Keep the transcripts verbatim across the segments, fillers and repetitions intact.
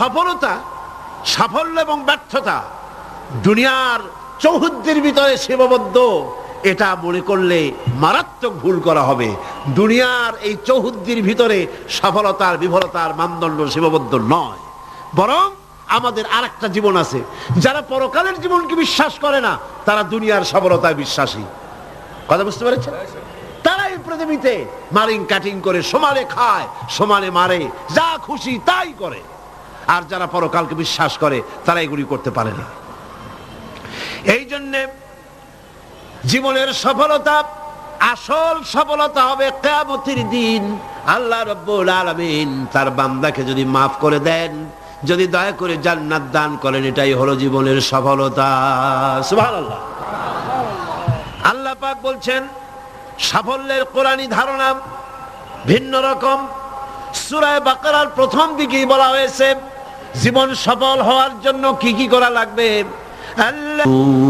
সফলতা, সাফল্য এবং ব্যর্থতা দুনিয়ার চৌহদ্দির ভিতরে সীমাবদ্ধ, এটা মনে করলে মারাত্মক ভুল করা হবে। দুনিয়ার এই চৌহদ্দির ভিতরে সফলতার বিফলতার মানদণ্ড সীমাবদ্ধ নয়, বরং আমাদের আর একটা জীবন আছে। যারা পরকালের জীবনকে বিশ্বাস করে না, তারা দুনিয়ার সফলতায় বিশ্বাসী। কথা বুঝতে পেরেছেন? তারা এই পৃথিবীতে মারিং কাটিং করে সমানে খায়, সমানে মারে, যা খুশি তাই করে। আর যারা পরকালকে বিশ্বাস করে, তারা এগুলি করতে পারে না। এই জন্যে জীবনের সফলতা, আসল সফলতা হবে কিয়ামতের দিন। আল্লাহ রাব্বুল আলামিন তার বান্দাকে যদি মাফ করে দেন, যদি দয়া করে জান্নাত দান করেন, এটাই হলো জীবনের সফলতা। সুবহানাল্লাহ। আল্লাহ পাক বলছেন সাফল্যের কোরআনী ধারণা ভিন্ন রকম। সূরা বাকারার প্রথম দিকেই বলা হয়েছে জীবন সফল হওয়ার জন্য কি কি করা লাগবে। আল্লাহ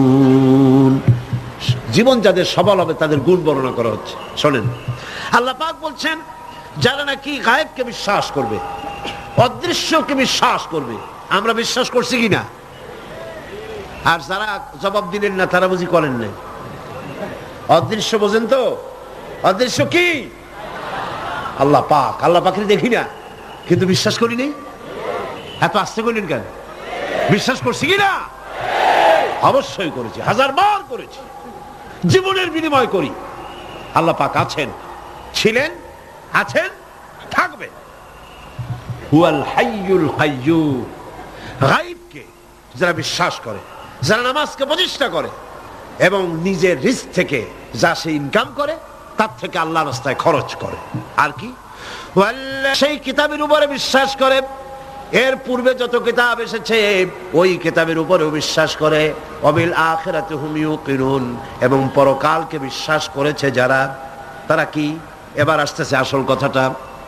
জীবন যাদের সফল হবে তাদের গুণ বর্ণনা করা হচ্ছে। শোনেন, আল্লাহ পাক বলছেন যারা নাকি গায়েবকে বিশ্বাস করবে, অদৃশ্যকে বিশ্বাস করবে। আমরা বিশ্বাস করছি কিনা? আর যারা জবাব দিলেন না, তারা বুঝি করেন নাই। অদৃশ্য বোঝেন তো? অদৃশ্য কি? আল্লাহ পাক। আল্লাহ পাকের দেখি না, কিন্তু বিশ্বাস করি নি। এত আস্তে করলেন কেন? বিশ্বাস করছি কিনা? অবশ্যই করেছি, হাজার বার করেছি, জীবনের বিনিময় করি। আল্লাহ পাক আছেন, ছিলেন, আছেন, থাকবে। হুয়াল হাইয়ুল কাইয়্যুম। গায়বকে যারা বিশ্বাস করে, যারা নামাজকে প্রতিষ্ঠা করে এবং নিজের রিস্ক থেকে যা সে ইনকাম করে, তার থেকে আল্লাহর রাস্তায় খরচ করে। আর কি? সেই কিতাবের উপরে বিশ্বাস করে, এর পূর্বে যত কিতাব এসেছে ওই কিতাবের উপরেও বিশ্বাস করে। ওয়াবিল আখিরাতি হুম ইউকিনুন। এবং পরকালকে বিশ্বাস করেছে যারা, তারা কি? এবার আসতেছে আসল কথাটা।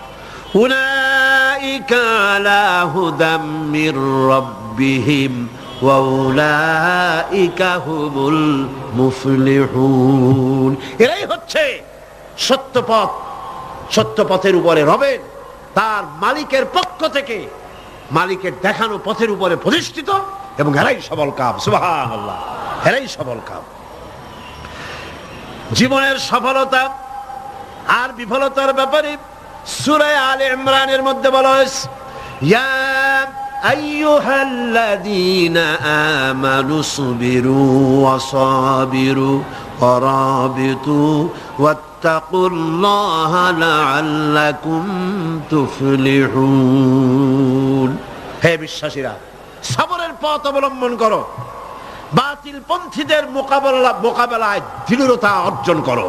উলাইকা আলা হুদাম মির রাব্বিহিম ওয়া উলাইকা হুমুল মুফলিহুন। এরাই হচ্ছে সত্য পথ, সত্য পথের উপরে রবেন তার মালিকের পক্ষ থেকে, মালিকের দেখানো পথের উপরে প্রতিষ্ঠিত, এবং এরাই সফল কাম। সুবহানাল্লাহ। এরাই সফল কাম। জীবনের সফলতা আর বিফলতার ব্যাপারে সূরা আলে ইমরানের মধ্যে বলা হয়েছে, ইয়া আইয়ুহাল্লাযীনা আমানু সুবিরু ওয়া সাবিরু ওয়া রাবিতু ওয়াত্তাকুল্লাহা লাআল্লাকুম তুফলিহুন। হে বিশ্বাসীরা, সবরের পথ অবলম্বন করো, বাতিল পন্থীদের মোকাবেলা মোকাবেলায় দৃঢ়তা অর্জন করো।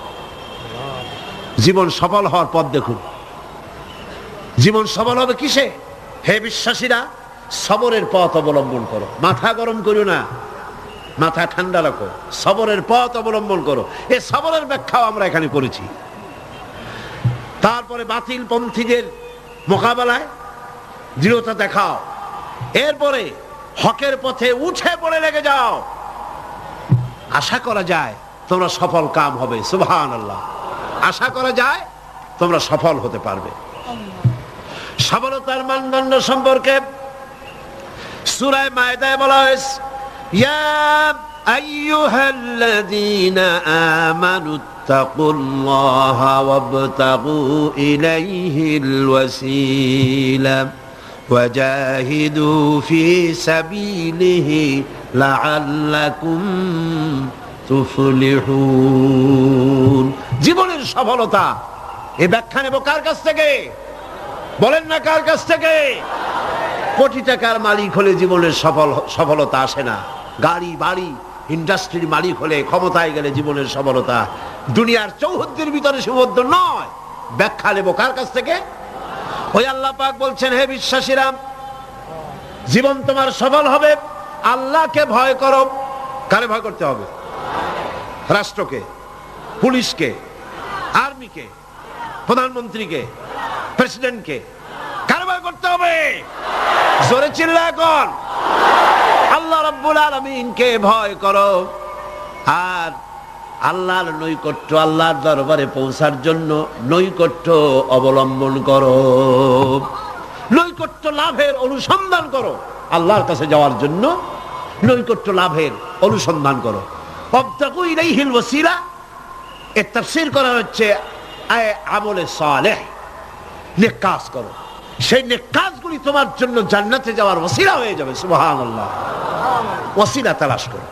জীবন সফল হওয়ার পথ দেখুন। জীবন সফল হবে কিসে? হে বিশ্বাসীরা, সবরের পথ অবলম্বন করো। মাথা গরম করো না, মাথা ঠান্ডা রাখো, সবরের পথ অবলম্বন করো। এই সবরের ব্যাখ্যাও আমরা এখানে করেছি। তারপরে বাতিল পন্থীদের মোকাবেলায় দৃঢ়তা দেখাও, এরপরে হকের পথে উঠে পড়ে লেগে যাও। আশা করা যায় তোমরা সফল কাম হবে। সুবহানাল্লাহ। আশা করা যায় তোমরা সফল হতে পারবে। সফলতার মানদণ্ড সম্পর্কে সূরা মায়েদায় বলা হয়েছে, ইয়া আইয়ুহাল্লাযীনা আমানুত্তাকুল্লাহা ওয়াবতাগু ইলাইহিল ওয়াসিলা ওয়াজাহিদু ফি সাবিলিহি লাআল্লাকুম তুফলিহুন। জীবনের সফলতা এই ব্যাখ্যা নেব কার কাছ থেকে? বলেন না কার কাছ থেকে? কোটি টাকার মালিক হলে জীবনের সফল সফলতা আসে না। গাড়ি বাড়ি ইন্ডাস্ট্রির মালিক হলে, ক্ষমতায় গেলে জীবনের সফলতা দুনিয়ার চৌহদ্দির ভিতরে সীমাবদ্ধ নয়। ব্যাখ্যা নেব কার কাছ থেকে? ওই আল্লাহ পাক বলছেন, হে বিশ্বাসীরা, জীবন তোমার সফল হবে আল্লাহকে ভয় করো। কারে ভয় করতে হবে? রাষ্ট্রকে, পুলিশকে, আর্মিকে, প্রধানমন্ত্রীকে, প্রেসিডেন্টকে। কারে ভয় করতে হবে? জোরে চিল্লা এখন। আল্লাহ রাব্বুল আলামিনকে ভয় করো। আর আল্লাহর নৈকট্য, আল্লাহর দরবারে পৌঁছার জন্য নৈকট্য অবলম্বন করো। নৈকট্য লাভের অনুসন্ধান করো, আল্লাহর কাছে যাওয়ার জন্য নৈকট্য লাভের অনুসন্ধান করো। ওয়াবতাগু ইলাইহিল ওয়াসিলা, এর তাফসীর করা হচ্ছে আমলে সালেহ, নেক কাজ করো, সেই নেক কাজগুলি তোমার জন্য জান্নাতে যাওয়ার ওসিলা হয়ে যাবে। সুবহানাল্লাহ, ওসিলা তালাশ করো।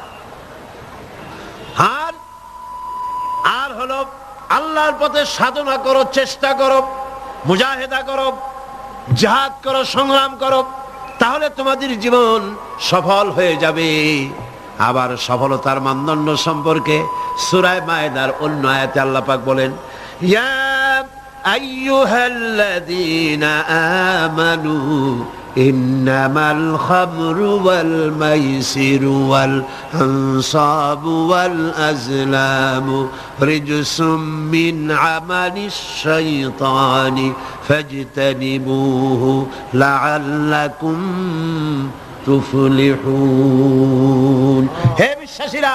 আর আর হলো আল্লাহর পথে সাধনা করো, চেষ্টা করো, মুজাহিদা করো, জিহাদ করো, সংগ্রাম করো, তাহলে তোমাদের জীবন সফল হয়ে যাবে। আবার সফলতার মানদণ্ড সম্পর্কে সূরা মায়েদার অন্য আয়াতে আল্লাহ পাক বলেন, ইয়া আইয়ুহাল্লাযীনা আমানু ইন্নামাল খামরু ওয়াল মাইসিরু ওয়াল আনসাবু ওয়াল আজলামু রিজসুম মিন আমালিশ শাইতানি ফাজতানিবুহু লাআল্লাকুম তুফলিহুন। হে বিশ্বাসীরা,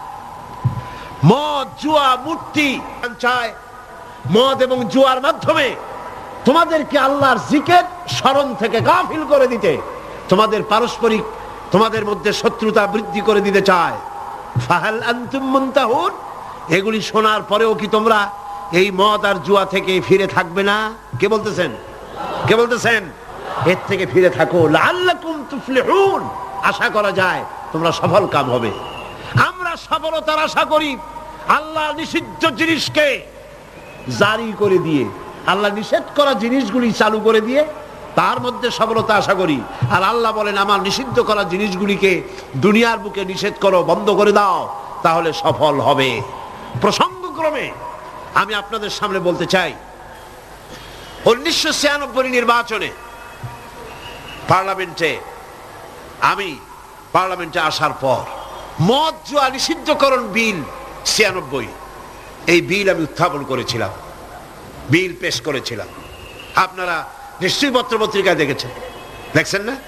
মদ, জুয়া, মূর্তি চায়, মদ এবং জুয়ার মাধ্যমে তোমাদেরকে আল্লাহর জিকির স্মরণ থেকে গাফিল করে দিতে, তোমাদের পারস্পরিক তোমাদের মধ্যে শত্রুতা বৃদ্ধি করে দিতে চায়। ফাহাল আনতুম মুনতাহুন, এগুলি শোনার পরেও কি তোমরা এই মদ আর জুয়া থেকে ফিরে থাকবে না? কে বলতেছেন? কে বলতেছেন? এর থেকে ফিরে থাকো, লাআল্লাকুম তুফলিহুন, আশা করা যায় তোমরা সফল কাম হবে। আমরা সফলতার আশা করি আল্লাহ নিষিদ্ধ জিনিসকে জারি করে দিয়ে, আল্লাহ নিষেধ করা জিনিসগুলি চালু করে দিয়ে তার মধ্যে সফলতা আশা করি। আর আল্লাহ বলেন, আমার নিষিদ্ধ করা জিনিসগুলিকে দুনিয়ার বুকে নিষেধ করো, বন্ধ করে দাও, তাহলে সফল হবে। প্রসঙ্গক্রমে আমি আপনাদের সামনে বলতে চাই, উনিশশো ছিয়ানব্বই নির্বাচনে পার্লামেন্টে আমি পার্লামেন্টে আসার পর মদ জুয়া নিষিদ্ধকরণ বিল ছিয়ানব্বই, এই বিল আমি উত্থাপন করেছিলাম, বিল পেশ করেছিলাম। আপনারা নিশ্চয়ই পত্র পত্রিকায় দেখেছেন, দেখছেন না?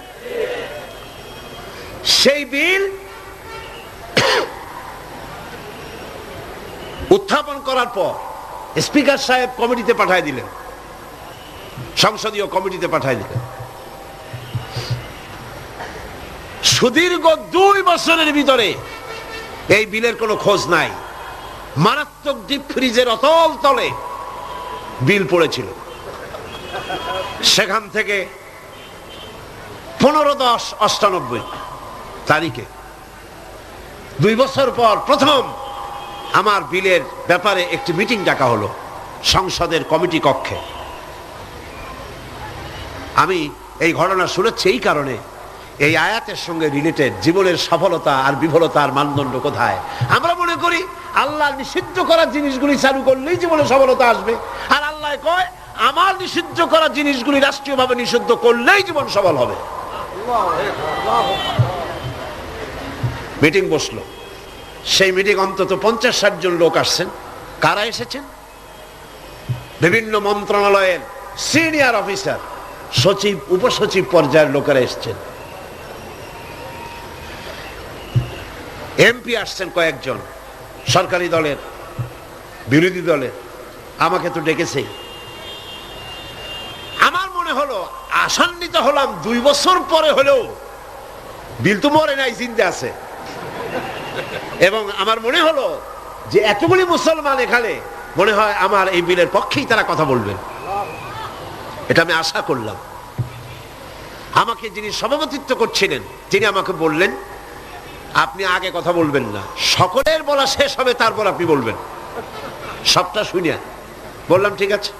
সেই বিল উত্থাপন করার পর স্পিকার সাহেব কমিটিতে পাঠায় দিলেন, সংসদীয় কমিটিতে পাঠায় দিলেন। সুদীর্ঘ দুই বছরের ভিতরে এই বিলের কোনো খোঁজ নাই। মারাত্মক ডিপ ফ্রিজের অতল তলে বিল পড়েছিল। সেখান থেকে পনেরো দশ অষ্টানব্বই তারিখে দুই বছর পর প্রথম আমার বিলের ব্যাপারে একটি মিটিং ডাকা হলো সংসদের কমিটি কক্ষে। আমি এই ঘটনা শুনেছি এই কারণে, এই আয়াতের সঙ্গে রিলেটেড জীবনের সফলতা আর বিফলতার মানদণ্ড কোথায়। আমরা মনে করি আল্লাহ নিষিদ্ধ করা জিনিসগুলি চালু করলেই জীবনে সফলতা আসবে, আর আল্লাহ কয় আমার নিষিদ্ধ করা জিনিসগুলি রাষ্ট্রীয়ভাবে নিষিদ্ধ করলেই জীবন সফল হবে। মিটিং বসলো, সেই মিটিং অন্তত পঞ্চাশ ষাট জন লোক আসছেন। কারা এসেছেন? বিভিন্ন মন্ত্রণালয়ের সিনিয়র অফিসার, সচিব, উপসচিব পর্যায়ের লোকেরা এসছেন। এমপি আসছেন কয়েকজন, সরকারি দলের, বিরোধী দলের। আমাকে তো ডেকেছেই। আমার মনে হলো, আশান্বিত হলাম, দুই বছর পরে হলেও বিল তো মরে নাই, জিন্দা আছে। এবং আমার মনে হলো যে এতগুলি মুসলমান এখানে, মনে হয় আমার এই বিলের পক্ষেই তারা কথা বলবেন, এটা আমি আশা করলাম। আমাকে যিনি সভাপতিত্ব করছিলেন তিনি আমাকে বললেন, আপনি আগে কথা বলবেন না, সকলের বলা শেষ হবে তারপর আপনি বলবেন। সবটা শুনিয়া বললাম ঠিক আছে।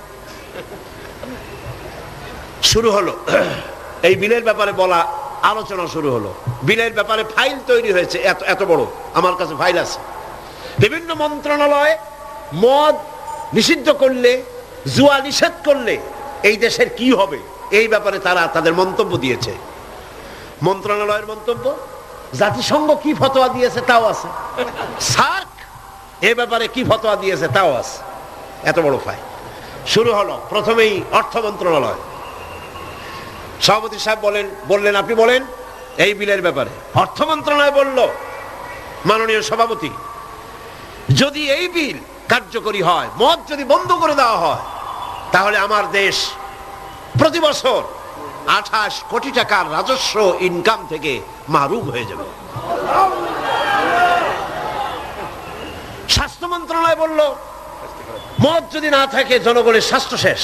শুরু হলো এই বিলের ব্যাপারে বলা, আলোচনা শুরু হলো। বিলের ব্যাপারে ফাইল তৈরি হয়েছে, এত এত বড় আমার কাছে ফাইল আছে। বিভিন্ন মন্ত্রণালয় মদ নিষিদ্ধ করলে, জুয়া নিষেধ করলে এই দেশের কি হবে, এই ব্যাপারে তারা তাদের মন্তব্য দিয়েছে। মন্ত্রণালয়ের মন্তব্য, জাতিসংঘ কি ফতোয়া দিয়েছে তাও আছে, সার্ক এ ব্যাপারে কি ফতোয়া দিয়েছে তাও আছে। এত বড় ফাইল। শুরু হলো প্রথমেই অর্থ মন্ত্রণালয়। সভাপতি সাহেব বলেন বললেন আপনি বলেন এই বিলের ব্যাপারে। অর্থ মন্ত্রণালয় বলল, মাননীয় সভাপতি, যদি এই বিল কার্যকরী হয়, মদ যদি বন্ধ করে দেওয়া হয়, তাহলে আমার দেশ প্রতি বছর আঠাশ কোটি টাকার রাজস্ব ইনকাম থেকে মাহরুম হয়ে যাবে। স্বাস্থ্য মন্ত্রণালয় বলল মদ যদি না থাকে জনগণের স্বাস্থ্য শেষ।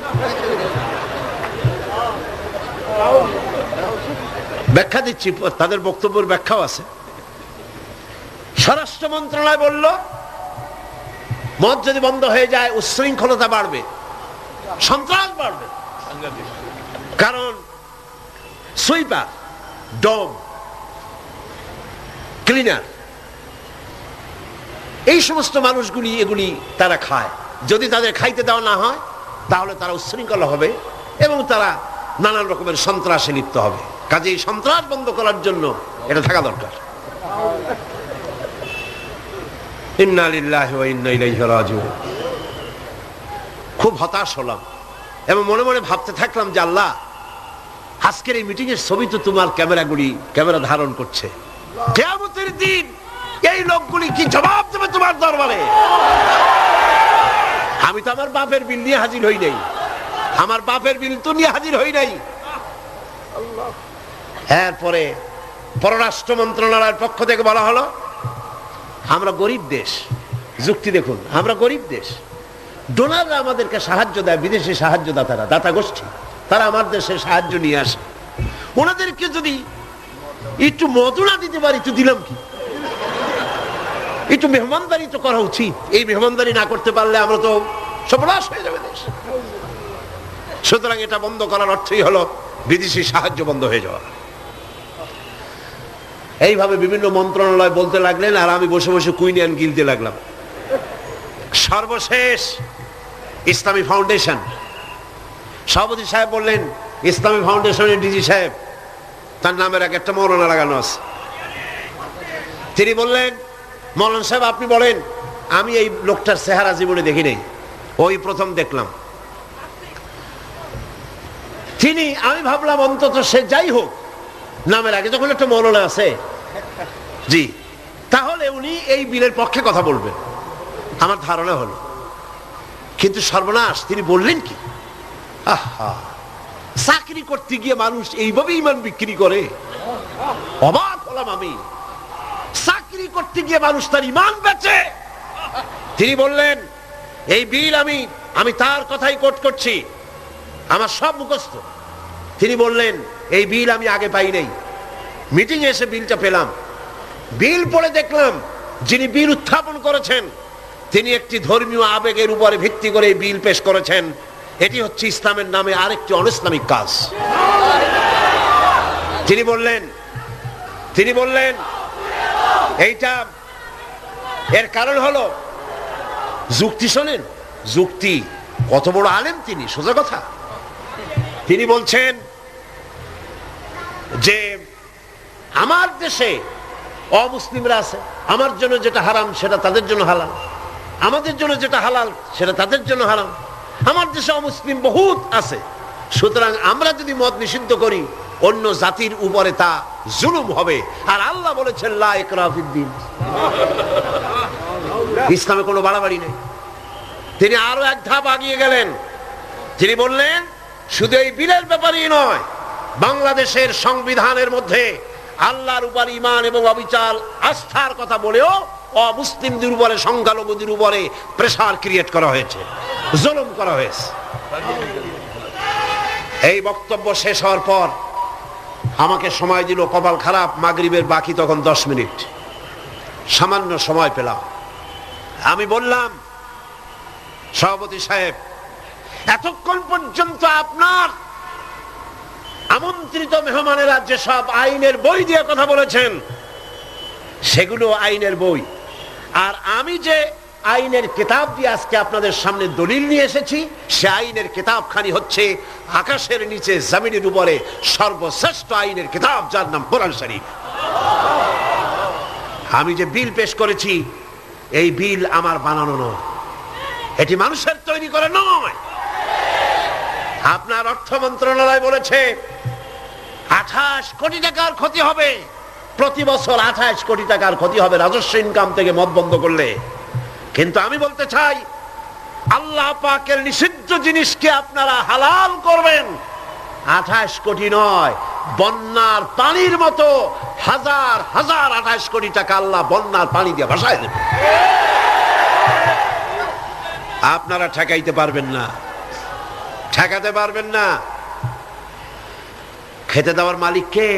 ব্যাখ্যা দিচ্ছি, তাদের বক্তব্যের ব্যাখ্যাও আছে। স্বরাষ্ট্র মন্ত্রণালয় বলল মদ যদি বন্ধ হয়ে যায় উচ্ছৃঙ্খলতা বাড়বে, সন্ত্রাস বাড়বে। কারণ সুইপার, ডম, ক্লিনার, এই সমস্ত মানুষগুলি এগুলি তারা খায়। যদি তাদের খাইতে দেওয়া না হয় তাহলে তারা উচ্ছৃঙ্খল হবে এবং তারা নানান রকমের সন্ত্রাসে লিপ্ত হবে। কাজে এই সন্ত্রাস বন্ধ করার জন্য এটা থাকা দরকার। ইন্না লিল্লাহি ওয়া ইন্না ইলাইহি রাজিউন। খুব হতাশ হলাম এবং মনে মনে ভাবতে থাকলাম যে আল্লাহ, আজকের এই মিটিং এর ছবি তো তোমার ক্যামেরাগুলি ক্যামেরা ধারণ করছে। কিয়ামতের দিন এই লোকগুলি কি জবাব দেবে তোমার দরবারে? আমি তো আমার বাপের বিল নিয়ে হাজির হই নাই, আমার বাপের বিল তো নিয়ে হাজির হই নাই। এরপরে পররাষ্ট্র মন্ত্রণালয়ের পক্ষ থেকে বলা হলো আমরা গরিব দেশ। যুক্তি দেখুন, আমরা গরিব দেশ, ডোনাররা আমাদেরকে সাহায্য দেয়, বিদেশি সাহায্য দাতারা, দাতা গোষ্ঠী, তারা আমার দেশে সাহায্য নিয়ে আসে। ওনাদেরকে যদি একটু মদুনা দিতে পারি তো দিলাম কি, একটু মেহমানদারি তো করা উচিত। এই মেহমানদারি না করতে পারলে আমরা তো সর্বনাশ হয়ে যাবে দেশ। সুতরাং এটা বন্ধ করার অর্থই হলো বিদেশি সাহায্য বন্ধ হয়ে যাওয়া। এইভাবে বিভিন্ন মন্ত্রণালয় বলতে লাগলেন আর আমি বসে বসে কুইনিয়ান গিলতে লাগলাম। সর্বশেষ ইসলামী ফাউন্ডেশন সভাপতি সাহেব বললেন, ইসলামী ফাউন্ডেশনের ডিজি সাহেব, তার নামের এক একটা মৌলানা লাগানো আছে। তিনি বললেন, মৌলানা সাহেব আপনি বলেন। আমি এই লোকটার চেহারা জীবনে দেখি নাই, ওই প্রথম দেখলাম। তিনি, আমি ভাবলাম অন্তত সে যাই হোক নামের আগে যখন একটা মৌলানা আছে, জি, তাহলে উনি এই বিলের পক্ষে কথা বলবেন, আমার ধারণা হলো। কিন্তু সর্বনাশ, তিনি বললেন কি, আহা, চাকরি করতে গিয়ে মানুষ এইভাবে ইমান বিক্রি করে? অবাক হলাম আমি। চাকরি করতে গিয়ে মানুষ তার ইমান বেচে। তিনি বললেন, এই বিল আমি আমি তার কথাই কোট করছি, আমার সব মুখস্থ। তিনি বললেন, এই বিল আমি আগে পাই নাই, মিটিং এসে বিলটা পেলাম। বিল পড়ে দেখলাম যিনি বিল উত্থাপন করেছেন তিনি একটি ধর্মীয় আবেগের উপরে ভিত্তি করে বিল পেশ করেছেন। এটি হচ্ছে ইসলামের নামে আরেকটি অনৈসলামিক কাজ। তিনি বললেন তিনি বললেন এইটা, এর কারণ হলো যুক্তি। শোনেন যুক্তি, কত বড় আলেম তিনি, সোজা কথা। তিনি বলছেন যে আমার দেশে অমুসলিমরা আছে, আমার জন্য যেটা হারাম সেটা তাদের জন্য হালাল, আমাদের জন্য যেটা হালাল সেটা তাদের জন্য হারাম। আমার দেশে অমুসলিম বহুত আছে, সুতরাং আমরা যদি মদ নিষিদ্ধ করি অন্য জাতির উপরে তা জুলুম হবে। আর আল্লাহ বলেছেন লা ইকরাহা ফিদ্দীন, ইসলামে কোনো বাড়াবাড়ি নেই। তিনি আরো এক ধাপ এগিয়ে গেলেন। তিনি বললেন, শুধু এই বিলের ব্যাপারেই নয়, বাংলাদেশের সংবিধানের মধ্যে আল্লাহর উপর ঈমান এবং অবিচল আস্থার কথা বলেও অমুসলিমদের উপরে, সংখ্যালঘুদের উপরে প্রেসার ক্রিয়েট করা হয়েছে, জুলুম করা হয়েছে। এই বক্তব্য শেষ হওয়ার পর আমাকে সময় দিল, কপাল খারাপ, মাগরিবের বাকি তখন দশ মিনিট, সামান্য সময় পেলাম। আমি বললাম, সভাপতি সাহেব, এতক্ষণ পর্যন্ত আপনার আমন্ত্রিত মেহমানেরা যেসব আইনের বই দিয়ে কথা বলেছেন সেগুলো আইনের বই, আর আমি যে আইনের কিতাব দিয়ে আজকে আপনাদের সামনে দলিল নিয়ে এসেছি সে আইনের কিতাবখানি হচ্ছে আকাশের নিচে জমিনের উপরে সর্বশ্রেষ্ঠ আইনের কিতাব, যার নাম কোরআন শরীফ। আমি যে বিল পেশ করেছি এই বিল আমার বানানো নয়, এটি মানুষের তৈরি করে নয়। আপনার অর্থ মন্ত্রণালয় বলেছে আঠাশ কোটি টাকার ক্ষতি হবে প্রতি বছর, আঠাশ কোটি টাকার ক্ষতি হবে রাজস্ব ইনকাম থেকে মদ বন্ধ করলে। কিন্তু আমি বলতে চাই, আল্লাহ পাকের নিষিদ্ধ জিনিসকে আপনারা হালাল করবেন, আঠাশ কোটি নয়, বন্যার পানির মতো হাজার হাজার আঠাশ কোটি টাকা আল্লাহ বন্যার পানি দিয়ে ভাসায় দেবে। আপনারা ঠেকাইতে পারবেন না, ঠেকাতে পারবেন না। খেতে দেওয়ার মালিক কে?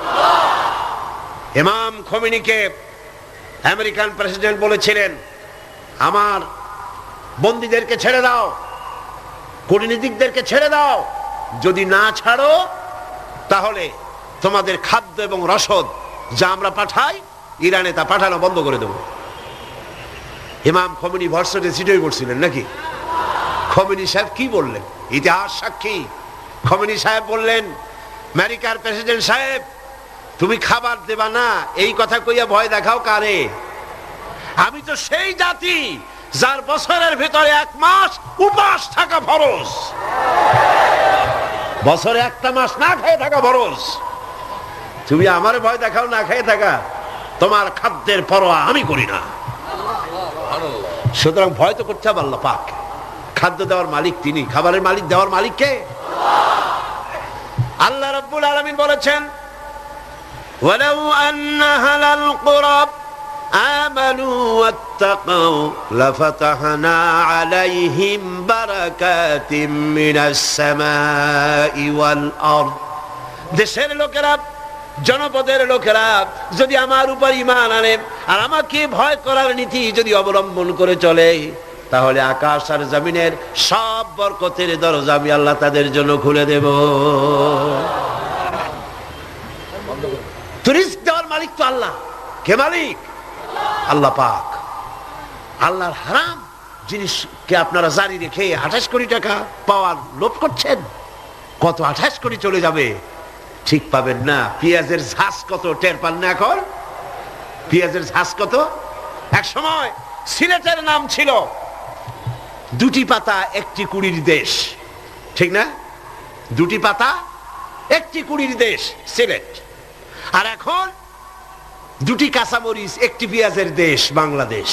ইমাম খোমেনিকে আমেরিকান প্রেসিডেন্ট বলেছিলেন, আমার বন্দীদেরকে ছেড়ে দাও, কূটনীতিকদেরকে ছেড়ে দাও, যদি না ছাড়ো তাহলে তোমাদের খাদ্য এবং রসদ যা আমরা পাঠাই ইরানে তা পাঠানো বন্ধ করে দেব। ইমাম খোমেনি ভর্সটে সিটই করছিলেন নাকি? খোমেনি সাহেব কি বললেন? ইতিহাস সাক্ষী। খোমেনি সাহেব বললেন, আমেরিকার প্রেসিডেন্ট সাহেব, তুমি খাবার দেবা না এই কথা কইয়া ভয় দেখাও কারে? আমি তো সেই জাতি যার বছরের ভিতরে এক মাস উপাস থাকা ফরজ, বছরে একটা মাস না খেয়ে থাকা ফরজ। তুমি আমারে ভয় দেখাও না খেয়ে থাকা, তোমার খাদ্যের পরোয়া আমি করি না। সুতরাং ভয় তো করতে হবে আল্লাহ পাক। খাদ্য দেওয়ার মালিক তিনি, খাবারের মালিক দেওয়ার মালিক কে? আল্লাহ রাব্বুল আলামিন বলেছেন, ওয়ালাউ আন্না আহলাল কুরা আমানু ওয়াত্তাকাউ লাফাতাহনা আলাইহিম বারাকাতিম মিনাস সামাই ওয়াল আরদ। দেশের লোকেরা, জনপদের লোকেরা যদি আমার উপর ঈমান আনে আর আমাকে ভয় করার নীতি যদি অবলম্বন করে চলে, তাহলে আকাশ আর জমিনের সব বরকতের দরজা আমি আল্লাহ তাদের জন্য খুলে দেব। রিজক দেওয়ার মালিক তো আল্লাহ। কে মালিক? আল্লাহ পাক। আল্লাহর হারাম জিনিসকে আপনারা জারি রেখে আঠাশ কোটি টাকা পাওয়ার লোভ করছেন। কত আঠাশ কোটি চলে যাবে ঠিক পাবেন না। পেঁয়াজের ঝাঁস কত টের পান না এখন? পেঁয়াজের ঝাঁস কত? এক সময় সিলেটের নাম ছিল দুটি পাতা একটি কুড়ির দেশ, ঠিক না? দুটি পাতা একটি কুড়ির দেশ সিলেট। আর এখন দুটি কাঁচামরিচ একটি পেঁয়াজের দেশ বাংলাদেশ।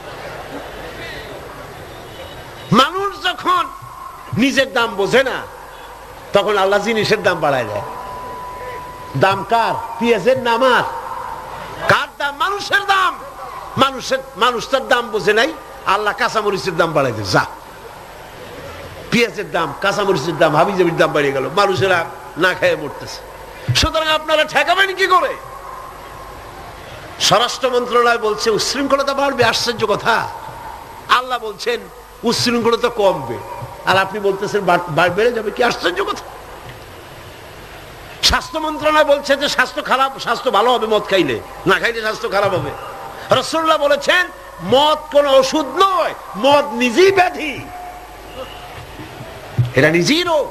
মানুষ যখন নিজের দাম বোঝে না তখন আল্লাহ জিনিসের দাম বাড়ায় দেয়। দাম কার? পেঁয়াজের নাম আর কার দাম? মানুষের দাম। মানুষের মানুষ তার দাম বোঝে নাই, আল্লাহ কাঁচামরিচের দাম বাড়াই দেয়। যা পেঁয়াজের দাম, কাঁচামরিচের দাম, হাবিজাবির দাম বাড়িয়ে গেল, মানুষেরা না খেয়ে মরতেছে। সুতরাং আপনারা ঠেকাবেন কি করে? স্বরাষ্ট্র মন্ত্রণালয় বলছে উচ্ছৃঙ্খলতা বাড়বে। আশ্চর্য কথা। আল্লাহ বলছেন উচ্ছৃঙ্খলতা কমবে আর আপনি বলতেছেন বেড়ে যাবে। কি আশ্চর্য কথা। স্বাস্থ্য মন্ত্রণালয় বলছে যে স্বাস্থ্য খারাপ, স্বাস্থ্য ভালো হবে মদ খাইলে, না খাইলে স্বাস্থ্য খারাপ হবে। রাসূলুল্লাহ বলেছেন মদ কোন ওষুধ নয়, মদ নিজেই ব্যাধি, এটা নিজেই রোগ।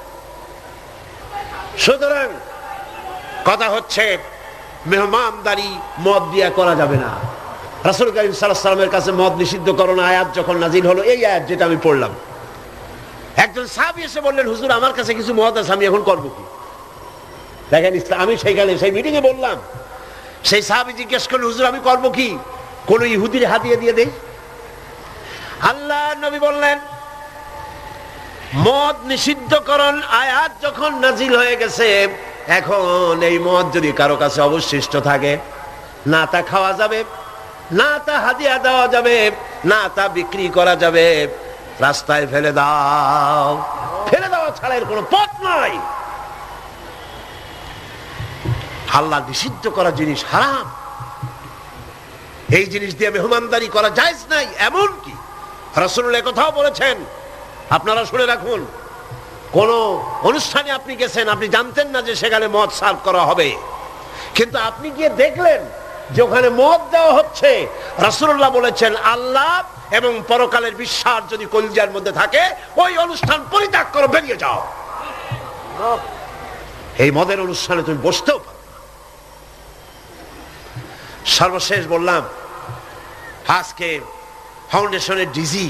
সুতরাং কথা হচ্ছে মেহমানদারি মদ দিয়া করা যাবে না। রাসূল কারীম সাল্লাল্লাহু আলাইহি ওয়াসাল্লামের কাছে মদ নিষিদ্ধকরণ আয়াত যখন নাজিল হলো, এই আয়াত যেটা আমি পড়লাম, একজন সাহাবী এসে বললেন, হুজুর আমার কাছে কিছু মদ আছে, আমি এখন করবো কি? দেখেন ইসলাম। আমি সেইখানে সেই মিটিং এ বললাম, সেই সাহাবী জিজ্ঞেস করলেন, হুজুর আমি করবো কি? কোন ইহুদির হাদিয়া দিয়ে দেই? আল্লাহ নবী বললেন, মদ নিষিদ্ধকরণ আয়াত যখন নাজিল হয়ে গেছে, এখন এই মদ যদি কারো কাছে অবশিষ্ট থাকে, না তা খাওয়া যাবে, না তা হাদিয়া দেওয়া যাবে, না তা বিক্রি করা যাবে, রাস্তায় ফেলে দাও। ফেলে দেওয়া ছাড়া এর কোনো পথ নাই। আল্লাহ নিষিদ্ধ করা জিনিস হারাম, এই জিনিস দিয়ে মেহমানদারি করা জায়েজ নাই। এমন কি রাসূলুল্লাহ কথাও বলেছেন, আপনারা শুনে রাখুন, কোন অনুষ্ঠানে আপনি গেছেন, আপনি জানতেন না যে সেখানে মদ সার্ভ করা হবে, কিন্তু আপনি গিয়ে দেখলেন যে ওখানে মদ দেওয়া হচ্ছে। রাসূলুল্লাহ বলেছেন, আল্লাহ এবং পরকালের বিশ্বাস যদি কলিজার মধ্যে থাকে, ওই অনুষ্ঠান পরিত্যাগ করো, বেরিয়ে যাও। এই মদের অনুষ্ঠানে তুমি বসতেও পারো। সর্বশেষ বললাম, আজকে ফাউন্ডেশনের ডিজি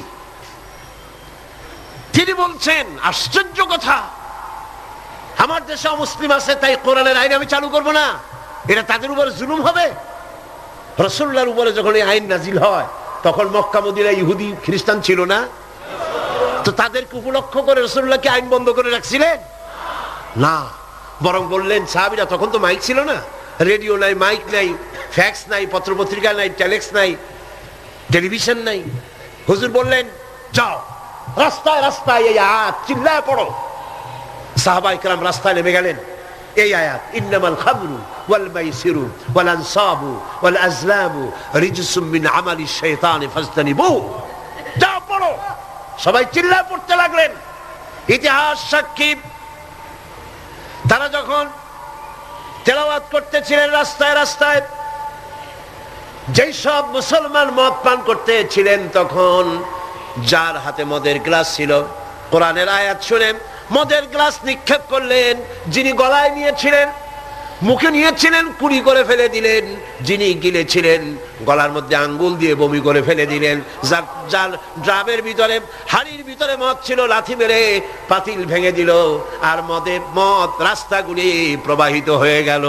তিনি বলছেন, আশ্চর্য কথা, আমার দেশে মুসলিম আছে তাই কোরআনের আইন আমি চালু করব না, এটা তাদের উপরে জুলুম হবে। রাসূলুল্লাহর উপরে যখন এই আইন নাজিল হয়, তখন মক্কা মদিনায় ইহুদি খ্রিস্টান ছিল না? তো তাদেরকে উপলক্ষ করে রাসূলুল্লাহ কি আইন বন্ধ করে রাখছিলেন? না, বরং বললেন সাহাবীরা তখন তো মাইক ছিল না, রেডিও নাই, মাইক নাই, ফ্যাক্স নাই, পত্রপত্রিকা নাই, টেলেক্স নাই, টেলিভিশন নাই। হুজুর বললেন যাও রাস্তায় রাস্তায় এই আয়াত চিল্লায় পড়ো। সাহাবায়ে কেরাম রাস্তায় নেমে গেলেন। এই আয়াত, ইন্নামাল খামরু ওয়াল মাইসিরু ওয়াল আনসাবু ওয়াল আজলামু রিজসুম মিন আমালিশ শাইতানি ফাজতানিবুহু, যাও পড়ো। সবাই চিল্লায় পড়তে লাগলেন। ইতিহাস সাক্ষী, তারা যখন তেলাওয়াত করতেছিলেন রাস্তায় রাস্তায়, যেই সব মুসলমান মদ পান করতেছিলেন, তখন যার হাতে মদের গ্লাস ছিল, কোরআনের আয়াত শুনে মদের গ্লাস নিক্ষেপ করলেন। যিনি গলায় নিয়েছিলেন, মুখে নিয়েছিলেন, কুড়ি করে ফেলে দিলেন। যিনি গিলেছিলেন, গলার মধ্যে আঙ্গুল দিয়ে বমি করে ফেলে দিলেন। যার যার ড্রামের ভিতরে, হাড়ির ভিতরে মদ ছিল, লাথি মেরে পাতিল ভেঙে দিল, আর মদে মদ রাস্তাগুলি প্রবাহিত হয়ে গেল।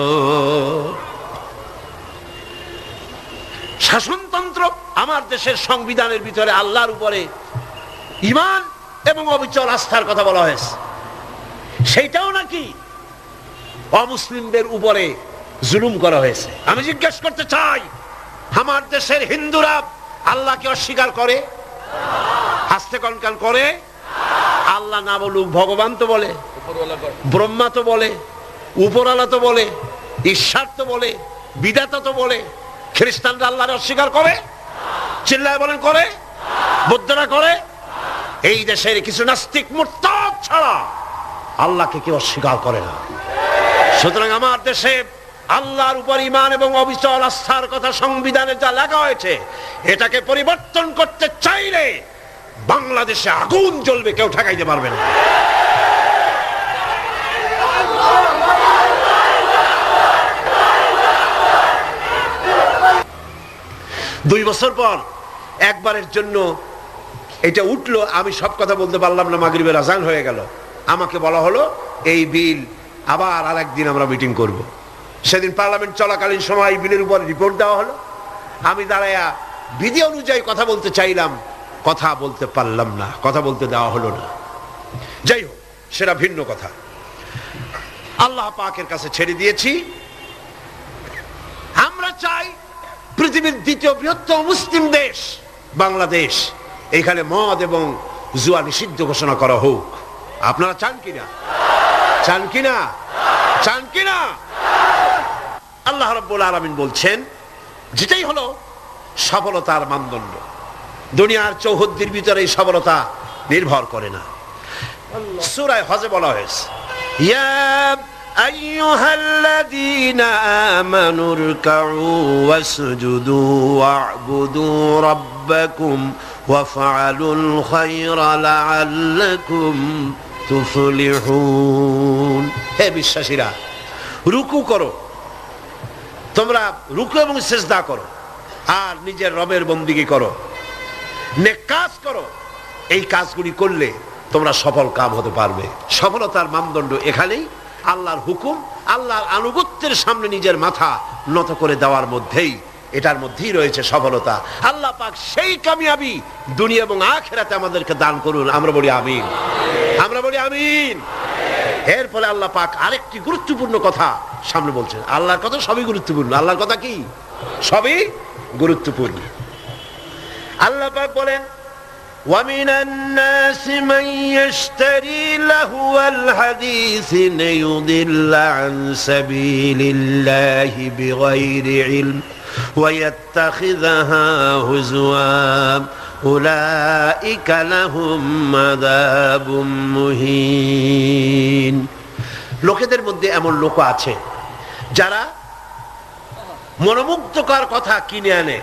শাসনতন্ত্র, আমার দেশের সংবিধানের ভিতরে আল্লাহর উপরে ঈমান এবং অবিচল আস্থার কথা বলা হয়েছে, সেইটাও নাকি অমুসলিমদের উপরে জুলুম করা হয়েছে। আমি জিজ্ঞেস করতে চাই, আমার দেশের হিন্দুরা আল্লাহকে অস্বীকার করে? হাসতে কনকান করে? আল্লাহ না বলুক, ভগবান তো বলে, ব্রহ্মা তো বলে, উপরওয়ালা তো বলে, ঈশ্বর তো বলে, বিধাতা তো বলে। খ্রিস্টানরা আল্লাহর অস্বীকার করে? চিল্লায় বলেন করে? বৌদ্ধরা করে? এই দেশের কিছু নাস্তিক মুরতাদ ছাড়া আল্লাহকে কেউ অস্বীকার করে না। সুতরাং আমার দেশে আল্লাহর উপর ঈমান এবং অবিচল আস্থার কথা সংবিধানে যা লেখা হয়েছে, এটাকে পরিবর্তন করতে চাইলে বাংলাদেশে আগুন জ্বলবে, কেউ ঠেকাইতে পারবে না। দুই বছর পর একবারের জন্য এটা উঠলো, আমি সব কথা বলতে পারলাম না, মাগরিবের আজান হয়ে গেল। আমাকে বলা হলো এই বিল আবার আর একদিন আমরা মিটিং করব। সেদিন পার্লামেন্ট চলাকালীন সময় এই বিলের উপর রিপোর্ট দেওয়া হলো। আমি দাঁড়ায়া বিধি অনুযায়ী কথা বলতে চাইলাম, কথা বলতে পারলাম না, কথা বলতে দেওয়া হলো না। যাই হোক, সেটা ভিন্ন কথা। আল্লাহ পাকের কাছে ছেড়ে দিয়েছি। আমরা চাই পৃথিবীর দ্বিতীয় বৃহত্তম মুসলিম দেশ বাংলাদেশ, এখানে মদ এবং জুয়া নিষিদ্ধ ঘোষণা করা হোক। আপনারা চান কিনা? চান কিনা? চান কিনা? আল্লাহ রাব্বুল আলামিন বলছেন, যেটাই হলো সফলতার মানদণ্ড। দুনিয়ার চৌহদ্দির ভিতরে এই সফলতা নির্ভর করে না। সূরা হজে বলা হয়েছে, ইয়া আইয়ুহাল্লাযীনা আমানু রুকউ ওয়াসজুদু ওয়া'বুদু রাব্বাকুম ওয়াফআলুল খায়রা লাআল্লাকুম তুফলিহুন। হে বিশ্বাসীরা, রুকু করো, তোমরা রুকু এবং সিজদা করো, আর নিজের রবের বন্দিগি করো, নেক কাজ করো। এই কাজগুলি করলে তোমরা সফল কাম হতে পারবে। সফলতার মানদণ্ড এখানেই আল্লাহর হুকুম, আল্লাহর আনুগত্যের সামনে নিজের মাথা নত করে দেওয়ার মধ্যেই, এটার মধ্যেই রয়েছে সফলতা। আল্লাহ পাক সেই কামিয়াবি দুনিয়া এবং আখিরাতে আমাদেরকে দান করুন। আমরা বলি আমিন, আমরা বলি আমিন। এর ফলে আল্লাহ পাক আরেকটি গুরুত্বপূর্ণ কথা সামনে বলছেন। আল্লাহর কথা সবই গুরুত্বপূর্ণ। আল্লাহর কথা কি? সবই গুরুত্বপূর্ণ। আল্লাহ পাক বলেন, وَمِنَ النَّاسِ مَن يَشْتَرِي لَهْوَ الْحَدِيثِ لِيُضِلَّ عَن سَبِيلِ اللَّهِ بِغَيْرِ عِلْمٍ وَيَتَّخِذَهَا هُزُوًا أُولَئِكَ لَهُمْ عَذَابٌ مُهِينٌ। লোকেদের মধ্যে এমন লোক আছে যারা মনোমুগ্ধকর কথা কিনে আনে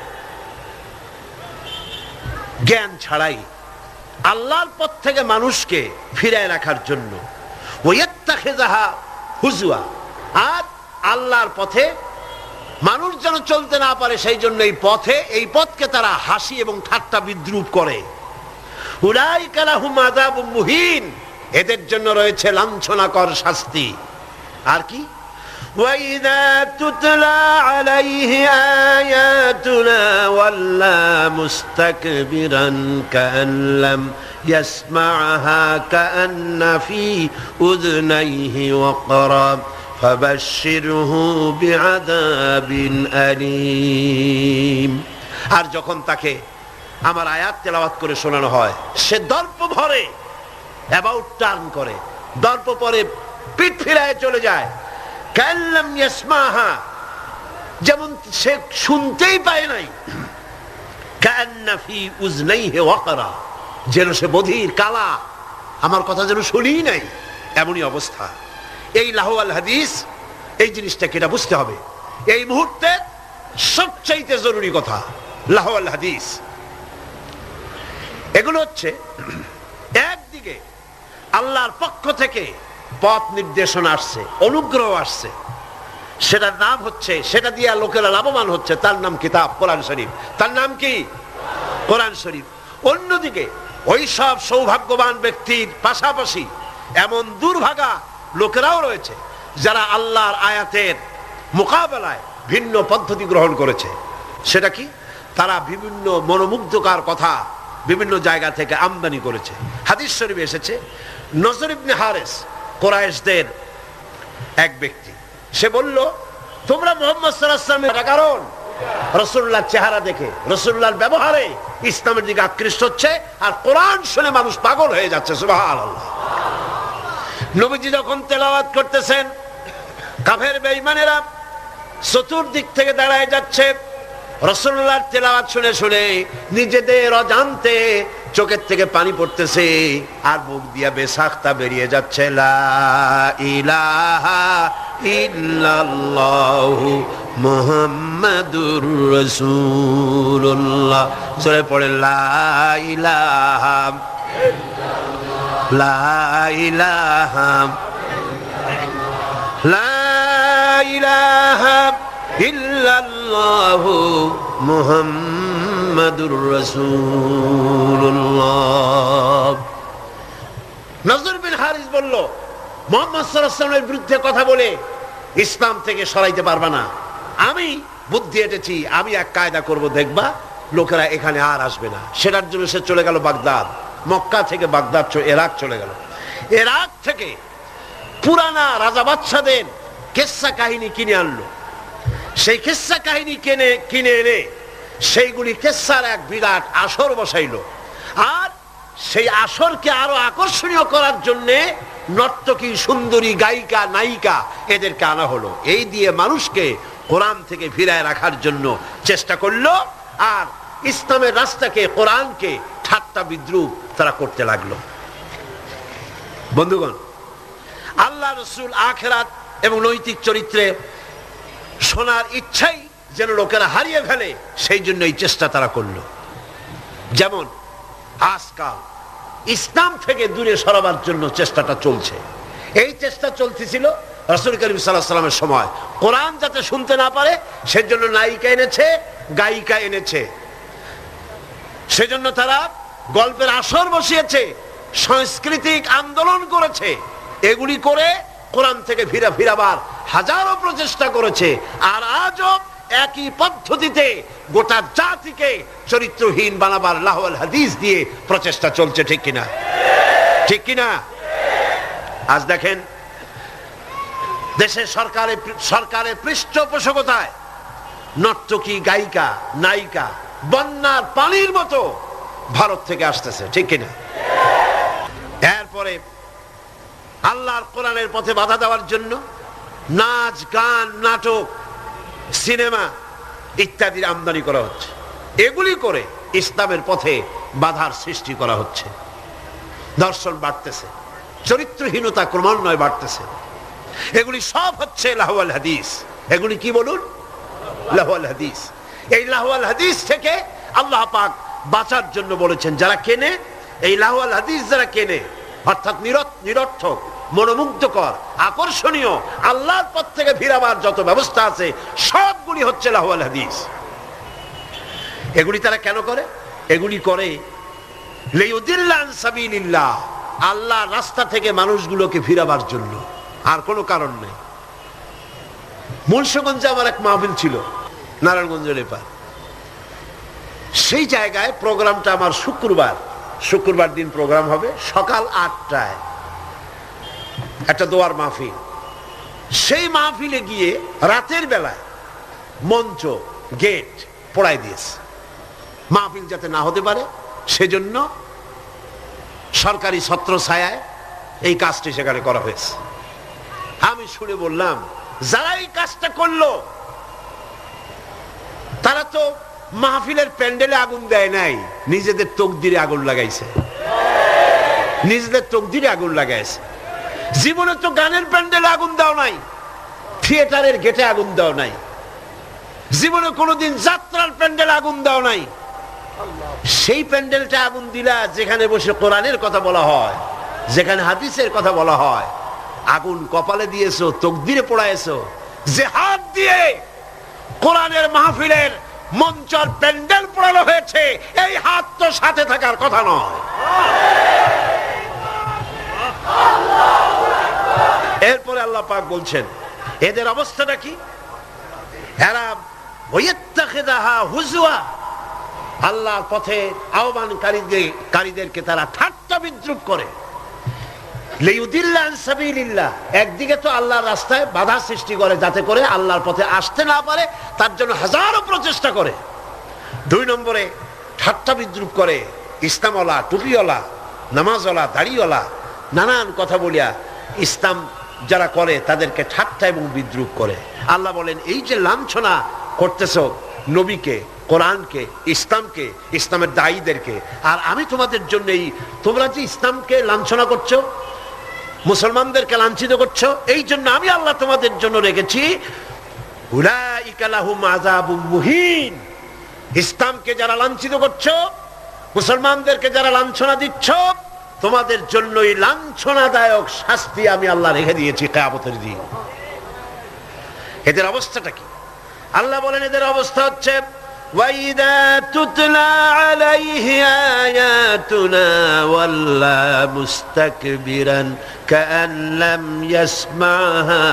জ্ঞান ছাড়াই, আল্লাহর পথ থেকে মানুষকে ফিরায় রাখার জন্য। ওয়াত্তাখিযাহা হুজুয়া, আর আল্লাহর পথে মানুষ যেন চলতে না পারে সেই জন্য এই পথে এই পথকে তারা হাসি এবং ঠাট্টা বিদ্রুপ করে। উলাইকা লাহুম আযাবুম মুহিন, এদের জন্য রয়েছে লাঞ্ছনাকর শাস্তি। আর কি? وإذا تتلى عليه آياتنا ولى مستكبرا كأن لم يسمعها كأن في أذنيه وقرا فبشره بعذاب أليم। আর যখন তাকে আমার আয়াত তেলাওয়াত করে শোনানো হয় সে দর্প ভরে অ্যাবাউট টার্ন করে, দর্প পরে পিঠ ফিরায় চলে যায়। কাল্লাম ইয়াসমাহা, যেমন সে শুনতেই পায় নাই। কান্না ফি উযনাইহি ওয়াকরা, যেন সে বধির কালা, আমার কথা যেন শুনিই নাই, এমনই অবস্থা। এই লাহওয়াল হাদিস, এই জিনিসটাকে এটা বুঝতে হবে। এই মুহূর্তে সবচাইতে জরুরি কথা লাহওয়াল হাদিস। এগুলো হচ্ছে একদিকে আল্লাহর পক্ষ থেকে পথ নির্দেশনা আসছে, অনুগ্রহ আসছে, সেটার নাম হচ্ছে, সেটা দিয়ে লোকেরা লাভবান হচ্ছে, তার নাম কিতাব কোরআন শরীফ। তার নাম কি? কোরআন শরীফ। অন্যদিকে ওই সব সৌভাগ্যবান ব্যক্তির পাশাপাশি এমন দুর্ভাগা লোকেরাও রয়েছে যারা আল্লাহর আয়াতের মোকাবেলায় ভিন্ন পদ্ধতি গ্রহণ করেছে। সেটা কি? তারা বিভিন্ন মনোমুগ্ধকর কথা বিভিন্ন জায়গা থেকে আমদানি করেছে। হাদিস শরীফে এসেছে, নজর ইবনে হারেস কুরাইশদের এক ব্যক্তি, সে বলল, তোমরা মুহাম্মদ সাল্লাল্লাহু আলাইহি ওয়াসাল্লামের কারণ রাসূলুল্লাহর চেহারা দেখে, রাসূলুল্লাহর ব্যবহারে ইসলামের দিকে আকৃষ্ট হচ্ছে, আর কোরআন শুনে মানুষ পাগল হয়ে যাচ্ছে। সুবহানাল্লাহ। নবীজি যখন তেলাওয়াত করতেছেন, কাফের বেঈমানেরা চতুর্দিক থেকে দাঁড়ায় যাচ্ছে। রাসূলুল্লাহর তেলাওয়াত শুনে শুনে নিজেদের অজান্তে চোখের থেকে পানি পড়তেছে, আর মুখ দিয়া বেসাখতা বেরিয়ে যাচ্ছে। লা ইলাহা ইল্লাল্লাহু মুহাম্মাদুর রাসূলুল্লাহ। সরে পড়ে লা ইলাহা লা ইলাহা লা ইলাহা ইল্লাল্লাহু মুহাম্মাদুর রাসূলুল্লাহ। নজর বিন হারিস বলল, মুহাম্মদ সাল্লাল্লাহু আলাইহি ওয়াসাল্লামের বিরুদ্ধে কথা বলে ইসলাম থেকে সরাইতে পারবা না। আমি বুদ্ধি এঁটেছি, আমি এক কায়দা করব, দেখবা লোকেরা এখানে আর আসবে না। সেটার জন্য সে চলে গেল বাগদাদ। মক্কা থেকে বাগদাদ ইরাক চলে গেল। ইরাক থেকে পুরানা রাজা বাদশাদের কিসসা কাহিনী কিনে আনলো। সেই কিসসা কাহিনী কিনে কিনে এনে সেইগুলি কিসসার এক বিরাট আসর বসাইলো। আর সেই আসরকে আরো আকর্ষণীয় করার জন্য নর্তকী, সুন্দরী, গায়িকা, নায়িকা এদেরকে আনা হলো। এই দিয়ে মানুষকে কোরআন থেকে ফিরায় রাখার জন্য চেষ্টা করলো, আর ইসলামের রাস্তাকে, কোরআনকে ঠাট্টা বিদ্রুপ তারা করতে লাগলো। বন্ধুগণ, আল্লাহ রাসূল আখিরাত এবং নৈতিক চরিত্রে শোনার ইচ্ছাই যেন লোকেরা হারিয়ে ফেলে, সেই জন্য এই চেষ্টা তারা করলো। যেমন আজকাল ইসলাম থেকে দূরে সরাবার জন্য চেষ্টাটা চলছে। এই চেষ্টা চলতেছিল রাসূল করিম সাল্লাল্লাহু আলাইহি ওয়াসাল্লামের সময়। কোরআন যাতে শুনতে না পারে সেজন্য নায়িকা এনেছে, গায়িকা এনেছে, সেজন্য তারা গল্পের আসর বসিয়েছে, সাংস্কৃতিক আন্দোলন করেছে। এগুলি করে কোরআন থেকে ফিরা ফিরাবার হাজারো প্রচেষ্টা করেছে। আর আজও একই পদ্ধতিতে গোটা জাতিকে চরিত্রহীন বানাবার লাহওয়াল হাদিস দিয়ে প্রচেষ্টা চলছে। ঠিক কিনা? ঠিক কিনা? আজ দেখেন দেশের সরকারের সরকারের পৃষ্ঠপোষকতায় নর্তকী, গায়িকা, নায়িকা বন্যার পানির মতো ভারত থেকে আসতেছে। ঠিক কিনা? এরপরে আল্লাহর কোরআনের পথে বাধা দেওয়ার জন্য নাচ, গান, নাটক, সিনেমা ইত্যাদির আমদানি করা হচ্ছে। এগুলি করে ইসলামের পথে বাধার সৃষ্টি করা হচ্ছে। দর্শন বাড়তেছে, চরিত্রহীনতা ক্রমান্বয়ে বাড়তেছে। এগুলি সব হচ্ছে লাহওয়াল হাদিস। এগুলি কি বলুন? লাহওয়াল হাদিস। এই লাহওয়াল হাদিস থেকে আল্লাহ পাক বাঁচার জন্য বলেছেন, যারা কেনে এই লাহওয়াল হাদিস, যারা কেনে অর্থাৎ নিরর্থক, মনোমুগ্ধকর, আকর্ষণীয়, আল্লাহর পথ থেকে ফিরাবার যত ব্যবস্থা আছে সবগুলি হচ্ছে লাহওয়াল হাদিস। এগুলি তারা কেন করে? এগুলি করে লিয়ুদিল্লা আন সাবিলিল্লাহ, আল্লাহর রাস্তা থেকে মানুষগুলোকে ফিরাবার জন্য, আর কোনো কারণ নেই। মুন্সিগঞ্জে আমার এক মাহফিল ছিল, নারায়ণগঞ্জের এপার। সেই জায়গায় প্রোগ্রামটা আমার শুক্রবার, শুক্রবার দিন প্রোগ্রাম হবে সকাল আটটায়, একটা দোয়ার মাহফিল। সেই মাহফিলে গিয়ে রাতের বেলায় মঞ্চ গেট পোড়াই দিয়েছে, মাহফিল যাতে না হতে পারে সেজন্য সরকারি ছত্র ছায়ায় এই কাজটি সেখানে করা হয়েছে। আমি শুনে বললাম, যারা এই কাজটা করলো তারা তো মাহফিলের প্যান্ডেলে আগুন দেয় নাই, নিজেদের তকদিরে আগুন লাগাইছে, নিজেদের তকদিরে আগুন লাগাইছে। জীবনে তো গানের প্যান্ডেলে আগুন দাও নাই, থিয়েটারের গেটে আগুন দাও নাই, জীবনে কোনোদিন যাত্রার প্যান্ডেলে আগুন দাও নাই। সেই প্যান্ডেলটা আগুন দিলা যেখানে বসে কোরআনের কথা বলা হয়, যেখানে হাদিসের কথা বলা হয়। আগুন কপালে দিয়েছো, তকদিরে পোড়াইছো। যে হাত দিয়ে কোরআনের মাহফিলের মঞ্চর প্যান্ডেল পোড়ানো হয়েছে, এই হাত তো সাথে থাকার কথা নয়। এরপরে আল্লাহ পাক বলছেন এদের অবস্থাটা কি? এরা ওয়াত্তাখিযাহা হুজওয়া, আল্লাহর পথে আহ্বানকারীদেরকে তারা ঠাট্টা বিদ্রুপ করে। লিইউদিল্লা আন সাবিলিল্লাহ, একদিকে তো আল্লাহর রাস্তায় বাধা সৃষ্টি করে যাতে করে আল্লাহর পথে আসতে না পারে, তার জন্য হাজারো প্রচেষ্টা করে। দুই নম্বরে ঠাট্টা বিদ্রুপ করে ইসলামওয়ালা, টুপিওয়ালা, নামাজওয়ালা, দাড়িওয়ালা, নানান কথা বলিয়া ইসলাম যারা করে তাদেরকে ঠাট্টা এবং বিদ্রুপ করে। আল্লাহ বলেন, এই যে লাঞ্ছনা করতেছ নবীকে, কোরআনকে, ইসলামকে, ইসলামের দায়ীদেরকে, আর আমি তোমাদের জন্য এই তোমরা যে ইসলামকে লাঞ্ছনা করছো, মুসলমানদেরকে লাঞ্ছিত করছো, এই জন্য আমি আল্লাহ তোমাদের জন্য রেখেছি উলাইকা লাহুম আযাবুম মুহিন। ইসলামকে যারা লাঞ্ছিত করছো, মুসলমানদেরকে যারা লাঞ্ছনা দিচ্ছ, তোমাদের জন্যই লাঞ্ছনাদায়ক শাস্তি আমি আল্লাহ রেখে দিয়েছি কিয়ামতের দিন। এদের অবস্থাটা কি? আল্লাহ বলেন এদের অবস্থা হচ্ছে وَإِذَا تُتْلَى عَلَيْهِ آيَاتُنَا وَلَّى مُسْتَكْبِرًا كَأَنْ لَّمْ يَسْمَعْهَا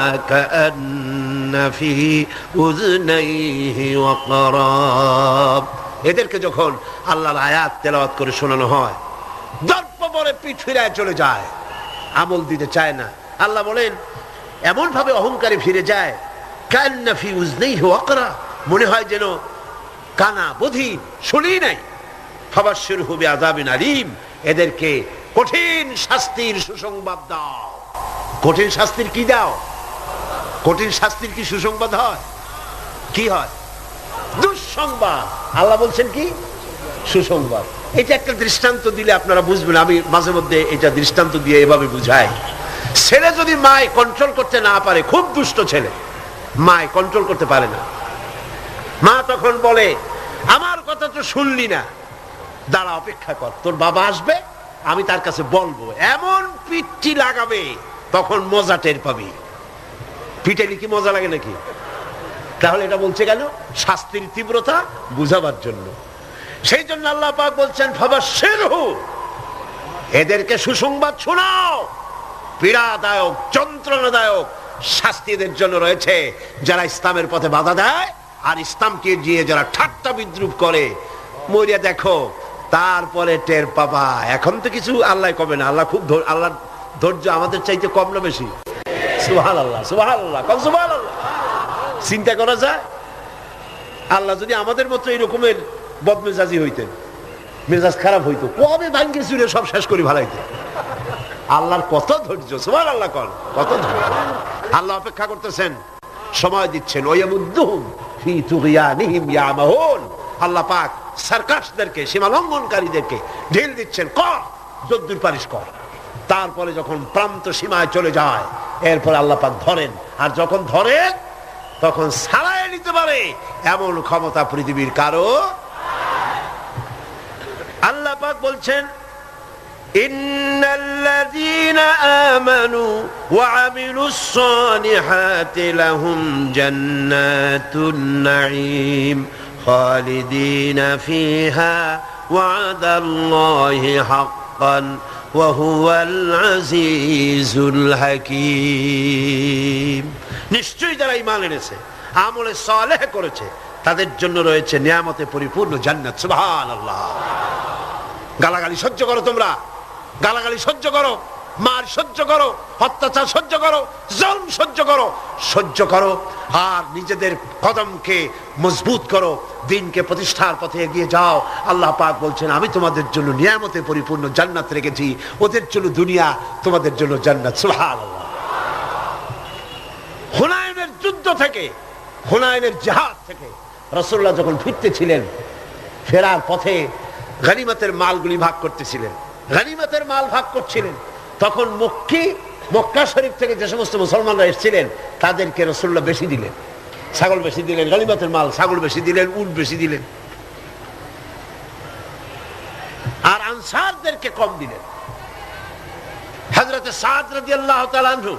كَأَنَّ فِي أُذُنَيْهِ وَقْرًا। এদেরকে যখন আল্লাহর আয়াত তেলাওয়াত করে শোনানো হয়, দর্প পরে পিঠ ফিরায় চলে যায়, আমল দিতে চায় না। আল্লাহ বলেন এমন ভাবে অহংকারে ফিরে যায়, কান্না ফি উযনাইহি ওয়াকরা, মনে হয় যেন কানা বধির, শুনি নাই। ফাবাশশিরহু বিআযাবিন আলীম, এদেরকে কঠিন শাস্তির সুসংবাদ দাও। কঠিন শাস্তির কি দাও? কঠিন শাস্তির কি সুসংবাদ হয়? কি হয়? দুঃসংবাদ। আল্লাহ বলছেন কি? সুসংবাদ। এটা একটা দৃষ্টান্ত দিলে আপনারা বুঝবেন। আমি মাঝে মধ্যে এটা দৃষ্টান্ত দিয়ে এভাবে বুঝাই। ছেলে যদি মায় কন্ট্রোল করতে না পারে, খুব দুষ্ট ছেলে, মায় কন্ট্রোল করতে পারে না, মা তখন বলে আমার কথা তো শুনলি না, দাঁড়া অপেক্ষা কর, তোর বাবা আসবে, আমি তার কাছে বলবো। এমন পিঠটি লাগাবে, তখন মজা টের পাবি। পিঠেলি কি মজা লাগে নাকি? তাহলে এটা বলছে কেন? শাস্তির তীব্রতা বুঝাবার জন্য। সেই জন্য আল্লাহ পাক বলছেন ফাবাশশিরহু, এদেরকে সুসংবাদ শোনাও। পীড়াদায়ক, যন্ত্রণাদায়ক শাস্তি এদের জন্য রয়েছে যারা ইসলামের পথে বাধা দেয় আর ইসলামকে দিয়ে যারা ঠাট্টা বিদ্রুপ করে। মরিয়া দেখো, তারপরে টের পাবা। এখন তো কিছু আল্লাহ কবে না, আল্লাহ খুব, আল্লাহর ধৈর্য আমাদের চাইতে কম না বেশি? সুবহানাল্লাহ, সুবহানাল্লাহ, কম সুবহানাল্লাহ। চিন্তা করা যায়, আল্লাহ যদি আমাদের মতো এরকমের বদমেজাজি হইতেন, মেজাজ খারাপ হইতো, কবে ভাঙ্গে চুরে সব শেষ করে ভালাইতেন। আল্লাহর কত ধৈর্য, সুবহানাল্লাহ, কত ধৈর্য। আল্লাহ অপেক্ষা করতেছেন, সময় দিচ্ছেন। ওয়ায়ামুদ্দুহুম ফি তুগয়ানিহিম ইয়ামাহুন, আল্লাহ পাক সার্কাসদেরকে, সীমা লঙ্ঘনকারীদেরকে ঢিল দিচ্ছেন, কর যদ্দুর পারিস কর। তারপরে যখন প্রান্ত সীমায় চলে যায়, এরপর আল্লাহ পাক ধরেন, আর যখন ধরেন তখন ছাড়াই নিতে পারে এমন ক্ষমতা পৃথিবীর কারো। আল্লাহ পাক বলছেন ইন্নাল্লাযীনা আমানু ওয়া আমিলুস সালিহাতি লাহুম জান্নাতুন নাঈম খালিদিনা ফিহা ওয়াদাল্লাহি হাক্কান ওয়া হুয়াল আজিজুল হাকীম। নিশ্চয়ই যারা ঈমান এনেছে, আমলে সালেহ করেছে, তাদের জন্য রয়েছে নিয়ামতে পরিপূর্ণ জান্নাত। সুবহানাল্লাহ। গালাগালি সহ্য করো, তোমরা গালাগালি সহ্য করো, মার সহ্য করো, অত্যাচার সহ্য করো, জুলম সহ্য করো, সহ্য করো, আর নিজেদের কদমকে মজবুত করো, দ্বীনকে প্রতিষ্ঠার পথে এগিয়ে যাও। আল্লাহ পাক বলছেন, আমি তোমাদের জন্য নিয়ামতে পরিপূর্ণ জান্নাত রেখেছি, ওদের জন্য দুনিয়া, তোমাদের জন্য জান্নাত। সুবহানাল্লাহ। হুনাইনের যুদ্ধ থেকে, হুনাইনের জিহাদ থেকে রাসূলুল্লাহ যখন ফিরতেছিলেন, ফেরার পথে গনিমতের মালগুলি ভাগ করতেছিলেন, গনিমতের মাল ভাগ করছিলেন, তখন মক্কি মক্কা শরীফ থেকে যে সমস্ত মুসলমানরা এসেছিলেন তাদেরকে রাসূলুল্লাহ বেশি দিলেন, ছাগল বেশি দিলেন, গনিমতের মাল ছাগল বেশি দিলেন, উট বেশি দিলেন, আর আনসারদেরকে কম দিলেন। হযরত সাদ রাদিয়াল্লাহু তাআলা আনহু,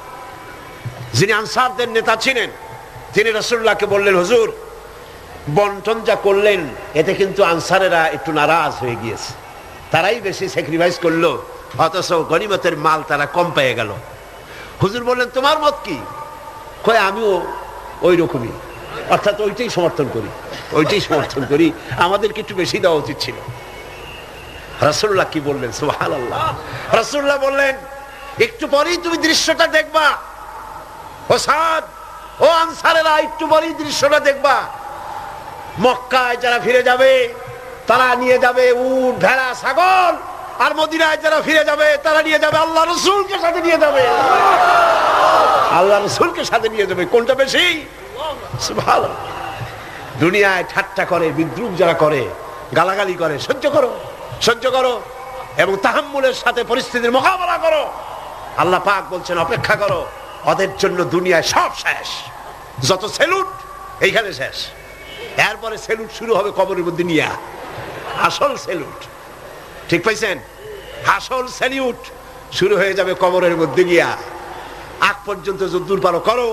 যিনি আনসারদের নেতা ছিলেন, তিনি রাসূলুল্লাহকে বললেন, হুজুর, বন্টন যা করলেন এতে কিন্তু আনসারেরা একটু নারাজ হয়ে গিয়েছে, তারাই বেশি স্যাক্রিফাইস করলো, অথচ গনিমতের মাল তারা কম পেয়ে গেল। হুজুর বললেন, তোমার মত কি? কয়, আমিও ওই রকমই, অর্থাৎ ওইটাই সমর্থন করি, ওইটাই সমর্থন করি, আমাদেরকে একটু বেশি দেওয়া উচিত ছিল। রাসূলুল্লাহ কি বললেন? সুবহানাল্লাহ। রাসূলুল্লাহ বললেন, একটু পরেই তুমি দৃশ্যটা দেখবা, ও সাদ, ও আনসারেরা, একটু পরেই দৃশ্যটা দেখবা। মক্কায় যারা ফিরে যাবে তারা নিয়ে যাবে উট, ভেড়া, ছাগল, আর মদিনায় যারা ফিরে যাবে তারা নিয়ে যাবে আল্লাহ রাসূলকে সাথে নিয়ে যাবে, আল্লাহ রাসূলকে সাথে নিয়ে যাবে। কোনটা বেশি? সুবহানাল্লাহ। দুনিয়ায় ঠাট্টা করে, বিদ্রুপ যারা করে, গালাগালি করে, সহ্য করো, সহ্য করো এবং তাহাম্মুলের সাথে পরিস্থিতির মোকাবেলা করো। আল্লাহ পাক বলছেন, অপেক্ষা করো, ওদের জন্য দুনিয়ায় সব শেষ, যত সেলুট এইখানে শেষ, এরপরে সেলুট শুরু হবে কবরের মধ্যে নিয়ে, আসল সেলুট, ঠিক পাইছেন? আসল সেলুট শুরু হয়ে যাবে কবরের মধ্যে গিয়া। আগ পর্যন্ত যদ্দূর পারো করো।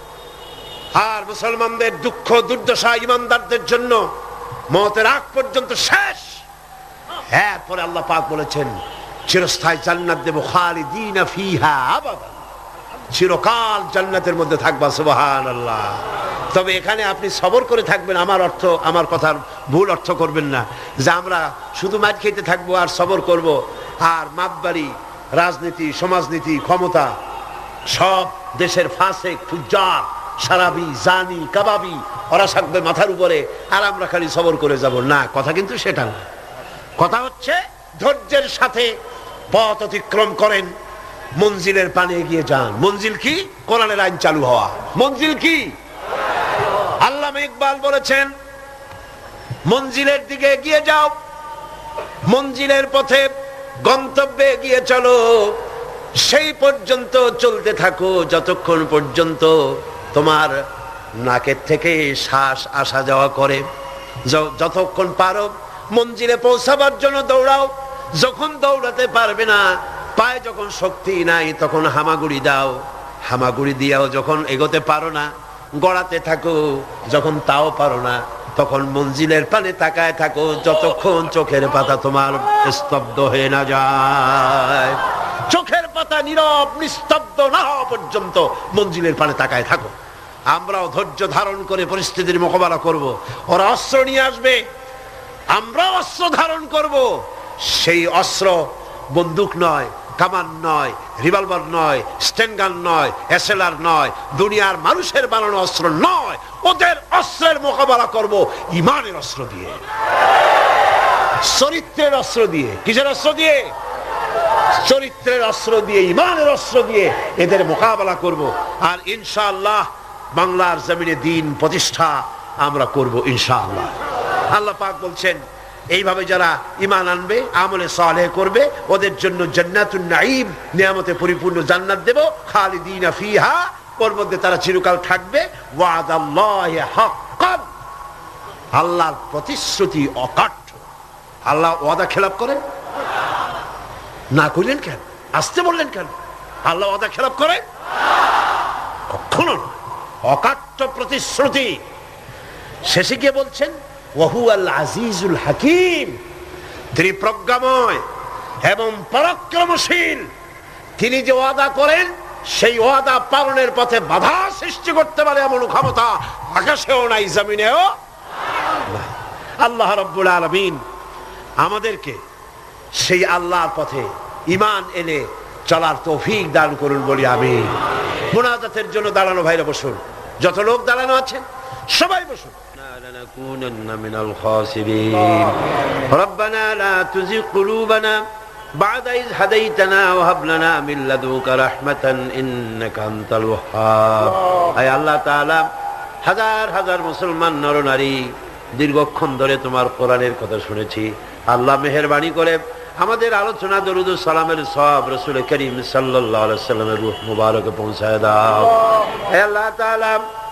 আর মুসলমানদের দুঃখ দুর্দশা ইমানদারদের জন্য মওতের আগ পর্যন্ত শেষ। এরপরে আল্লাহ পাক বলেছেন, চিরস্থায়ী জান্নাত দেব, খালিদিনা ফিহা আবাদা, চিরকাল জান্নাতের মধ্যে থাকবা। সুবহানাল্লাহ। তবে এখানে আপনি সবর করে থাকবেন, আমার অর্থ, আমার কথার ভুল অর্থ করবেন না যে আমরা শুধু মার খেতে থাকবো আর সবর করব, আর মাপবাড়ি, রাজনীতি, সমাজনীতি, ক্ষমতা, সব দেশের ফাসেক, ফুজ্জার, সারাবি, জানি, কাবাবি, ওরা থাকবে মাথার উপরে, আর আমরা খালি সবর করে যাব না। কথা কিন্তু সেটা না। কথা হচ্ছে ধৈর্যের সাথে পথ অতিক্রম করেন, মঞ্জিলের পানে এগিয়ে যান। মঞ্জিল কি? কোরআনের আইন চালু হওয়া। মঞ্জিল কি? আল্লামা ইকবাল বলেছেন, মঞ্জিলের দিকে এগিয়ে যাও, মঞ্জিলের পথে গন্তব্যে এগিয়ে চলো, সেই পর্যন্ত চলতে থাকো যতক্ষণ পর্যন্ত তোমার নাকের থেকে শ্বাস আসা যাওয়া করে। যতক্ষণ পারো মঞ্জিলে পৌঁছাবার জন্য দৌড়াও, যখন দৌড়াতে পারবে না, পায়ে যখন শক্তি নাই, তখন হামাগুড়ি দাও, হামাগুড়ি দিয়াও যখন এগোতে পারো না গড়াতে থাকো, যখন তাও পারো না তখন মঞ্জিলের পানে তাকায় থাকো, যতক্ষণ চোখের পাতা তোমার স্তব্ধ হয়ে না যায়। চোখের পাতা নীরব নিস্তব্ধ না হওয়া পর্যন্ত মঞ্জিলের পানে তাকায় থাকো। আমরাও ধৈর্য ধারণ করে পরিস্থিতির মোকাবেলা করব। ওরা অস্ত্র নিয়ে আসবে, আমরাও অস্ত্র ধারণ করব। সেই অস্ত্র বন্দুক নয়, কামান নয়, রিভলভার নয়, স্টেনগান নয়, এসএলআর নয়, দুনিয়ার মানুষের বানানো অস্ত্র নয়। ওদের অস্ত্রের মোকাবেলা করব ঈমানের অস্ত্র দিয়ে, চরিত্রের অস্ত্র দিয়ে। কিসের অস্ত্র দিয়ে? চরিত্রের অস্ত্র দিয়ে, ঈমানের অস্ত্র দিয়ে এদের মোকাবেলা করব। আর ইনশাআল্লাহ বাংলার জমিনে দ্বীন প্রতিষ্ঠা আমরা করব ইনশাআল্লাহ। আল্লাহ পাক বলছেন, এইভাবে যারা ঈমান আনবে, আমলে সালেহ করবে, ওদের জন্য জান্নাতুন নাঈম, নিয়ামতে পরিপূর্ণ জান্নাত দেব, খালিদিনা ফিহা, ওর মধ্যে তারা চিরকাল থাকবে। ওয়াদাল্লাহি হাক্কান, আল্লাহর প্রতিশ্রুতি অকাট্য। আল্লাহ ওয়াদা খেলাপ করেন না? কইলেন কেন? আসতে বললেন কেন? আল্লাহ ওয়াদা খেলাপ করেন? কখনো না। অকাট্য প্রতিশ্রুতি। শেষে গিয়ে বলছেন, ওয়াহুয়াল আজিজুল হাকিম, তিনি প্রজ্ঞাময়, এবং পরাক্রমশীল। তিনি যে ওয়াদা করেন সেই ওয়াদা পালনের পথে বাধা সৃষ্টি করতে পারে এমন ক্ষমতা আকাশেও নাই, জমিনেও নাই। আল্লাহ রাব্বুল আলামিন আমাদেরকে সেই আল্লাহর পথে ঈমান এনে চলার তৌফিক দান করুন বলি আমিন। মুনাজাতের জন্য দাঁড়ানো ভাইরা বসুন, যত লোক দাঁড়ানো আছেন সবাই বসুন। لنكونن من الخاسرين ربنا لا تزغ قلوبنا بعد إذ هديتنا وهب لنا من لدنك رحمة إنك أنت الوهاب। আয় আল্লাহ তাআলা, হাজার হাজার মুসলমান নরনারী দীর্ঘক্ষণ ধরে তোমার কোরআনের কথা শুনেছি। আল্লাহ মেহেরবানি করে আমাদের আলোচনা দরুদ ও সালামের সওয়াব রাসূল করিম সাল্লাল্লাহু আলাইহি ওয়াসাল্লামের রূহ মুবারকে পৌঁছায় দাও। হে আল্লাহ তাআলা,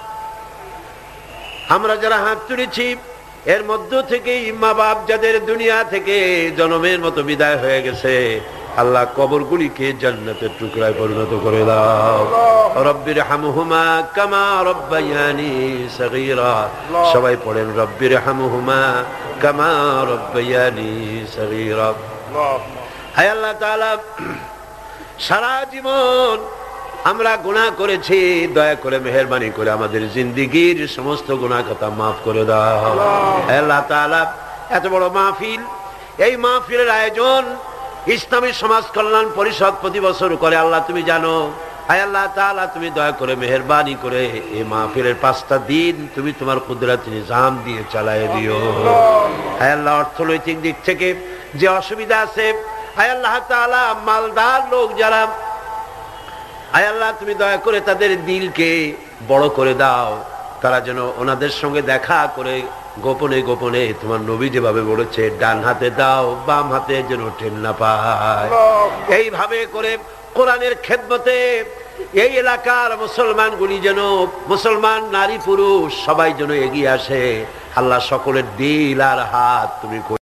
আমরা যারা হাত তুলেছি এর মধ্য থেকে মা বাপ যাদের দুনিয়া থেকে জন্মের মতো বিদায় হয়ে গেছে, আল্লাহ কবরগুলিকে জান্নাতের টুকরায় পরিণত করে দাও। রব্বির হামহুমা কামা রব্বায়ানি সগীরা। সবাই পড়েন রব্বির হামহুমা কামা রব্বায়ানি সগীরা। হে আল্লাহ তাআলা, সারা জীবন আমরা গুনাহ করেছি, দয়া করে মেহেরবানি করে আমাদের জিন্দেগীর সমস্ত গুনাহ কথা মাফ করে দাও। হে আল্লাহ তাআলা, এত বড় মাহফিল, এই মাহফিলের আয়োজন ইসলামী সমাজ কল্যাণ পরিষদ প্রতি বছর করে। আল্লাহ তুমি জানো। হে আল্লাহ তাআলা, তুমি দয়া করে মেহেরবানি করে এই মাহফিলের পাঁচটা দিন তুমি তোমার কুদরত নিজাম দিয়ে চালায় দিও। হে আল্লাহ, অর্থনৈতিক দিক থেকে যে অসুবিধা আছে, হে আল্লাহ তাআলা, মালদার লোক যারা, আয় আল্লাহ তুমি দয়া করে তাদের দিলকে বড় করে দাও, তারা যেন ওনাদের সঙ্গে দেখা করে গোপনে গোপনে তোমার নবী যেভাবে বলেছে ডান হাতে দাও বাম হাতে যেন ঠেল না পায়। এইভাবে করে কোরআনের খেদমতে এই এলাকার মুসলমানগুলি যেন, মুসলমান নারী পুরুষ সবাই যেন এগিয়ে আসে। আল্লাহ সকলের দিল আর হাত তুমি